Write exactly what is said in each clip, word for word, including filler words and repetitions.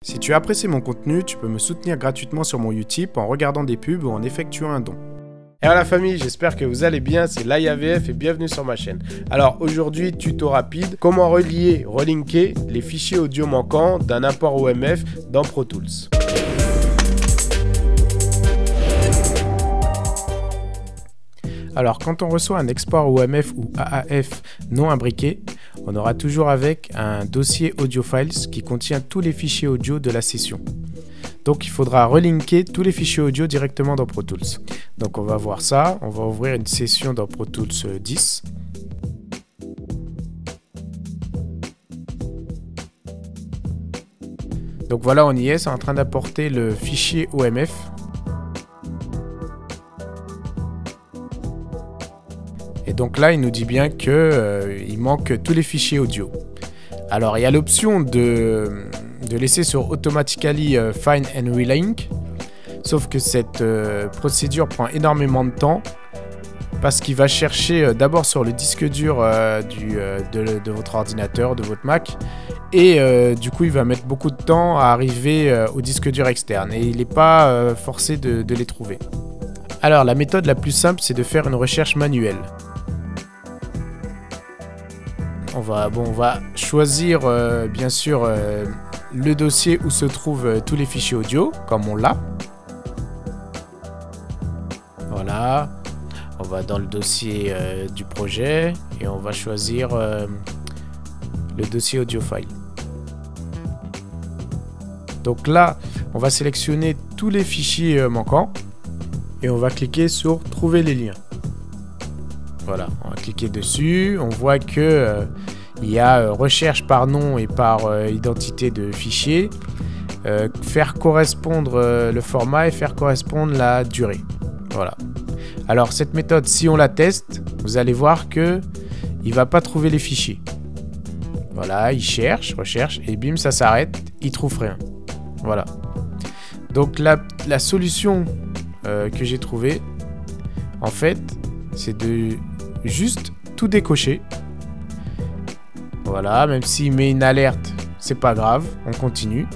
Si tu as apprécié mon contenu, tu peux me soutenir gratuitement sur mon Utip en regardant des pubs ou en effectuant un don. Et voilà la famille, j'espère que vous allez bien, c'est l'A I A V F et bienvenue sur ma chaîne. Alors aujourd'hui, tuto rapide, comment relier, relinker les fichiers audio manquants d'un import O M F dans Pro Tools. Alors quand on reçoit un export O M F ou A A F non imbriqué, on aura toujours avec un dossier audio files qui contient tous les fichiers audio de la session. Donc il faudra relinker tous les fichiers audio directement dans Pro Tools. Donc on va voir ça, on va ouvrir une session dans Pro Tools dix. Donc voilà, on y est, c'est en train d'apporter le fichier O M F. Et donc là, il nous dit bien qu'il euh, manque tous les fichiers audio. Alors, il y a l'option de, de laisser sur Automatically uh, Find and Relink. Sauf que cette euh, procédure prend énormément de temps. Parce qu'il va chercher euh, d'abord sur le disque dur euh, du, euh, de, de votre ordinateur, de votre Mac. Et euh, du coup, il va mettre beaucoup de temps à arriver euh, au disque dur externe. Et il n'est pas euh, forcé de, de les trouver. Alors, la méthode la plus simple, c'est de faire une recherche manuelle. On va, bon, on va choisir euh, bien sûr euh, le dossier où se trouvent euh, tous les fichiers audio, comme on l'a. Voilà. On va dans le dossier euh, du projet et on va choisir euh, le dossier audio file. Donc là, on va sélectionner tous les fichiers euh, manquants et on va cliquer sur trouver les liens. Voilà, on va cliquer dessus, on voit que euh, il y a euh, recherche par nom et par euh, identité de fichier, euh, faire correspondre euh, le format et faire correspondre la durée. Voilà. Alors cette méthode, si on la teste, vous allez voir que il va pas trouver les fichiers. Voilà, il cherche, recherche et bim, ça s'arrête, il trouve rien. Voilà. Donc la, la solution euh, que j'ai trouvée, en fait, c'est de juste tout décocher. Voilà, même s'il met une alerte, c'est pas grave, on continue.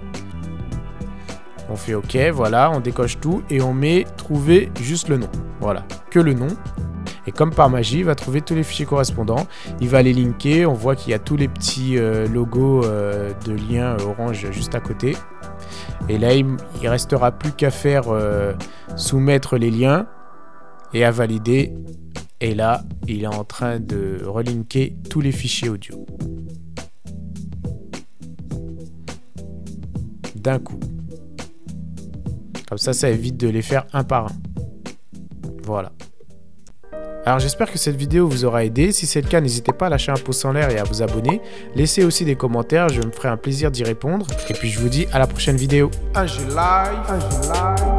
On fait OK, voilà, on décoche tout et on met trouver juste le nom. Voilà, que le nom. Et comme par magie, il va trouver tous les fichiers correspondants. Il va les linker, on voit qu'il y a tous les petits euh, logos euh, de liens euh, orange juste à côté. Et là, il, il restera plus qu'à faire euh, soumettre les liens et à valider. Et là, il est en train de relinker tous les fichiers audio. D'un coup. Comme ça, ça évite de les faire un par un. Voilà. Alors j'espère que cette vidéo vous aura aidé. Si c'est le cas, n'hésitez pas à lâcher un pouce en l'air et à vous abonner. Laissez aussi des commentaires, je me ferai un plaisir d'y répondre. Et puis je vous dis à la prochaine vidéo. Un jeu live, un jeu live.